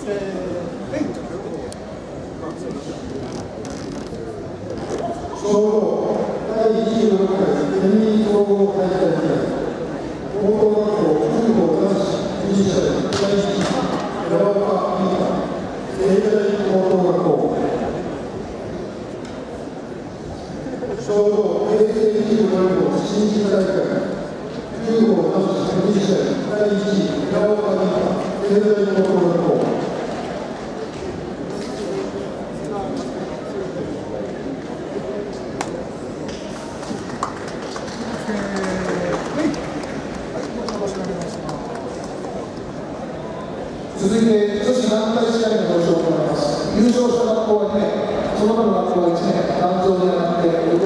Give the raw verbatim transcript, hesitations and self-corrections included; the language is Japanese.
総合だいにじゅうろっかい県民総合大会大会高等学校柔道男子ミュージシャンだいいち山岡美香経済高等学校総合平成にじゅうごねん度新人大会柔道男子ミュージシャンだいいち山岡美香経済高等学校続いて女子団体試合の表彰を行います。優勝した学校はにねん、その他の学校はいちねん、壇上に上がって